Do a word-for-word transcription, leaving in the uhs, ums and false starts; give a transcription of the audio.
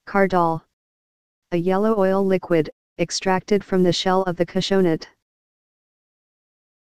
Cardol. A yellow oil liquid, extracted from the shell of the cachonut.